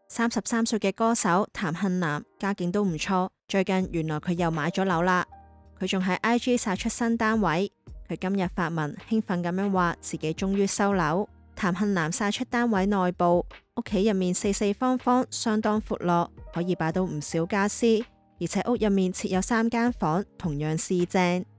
33歲嘅歌手譚杏南家境都唔錯，最近原來佢又買咗樓啦。佢仲喺 IG 晒出新單位，佢今日發文興奮咁樣話自己終於收樓。譚杏南晒出單位內部，屋企入面四四方方，相當闊落，可以擺到唔少家私，而且屋入面設有3間房，同樣四正。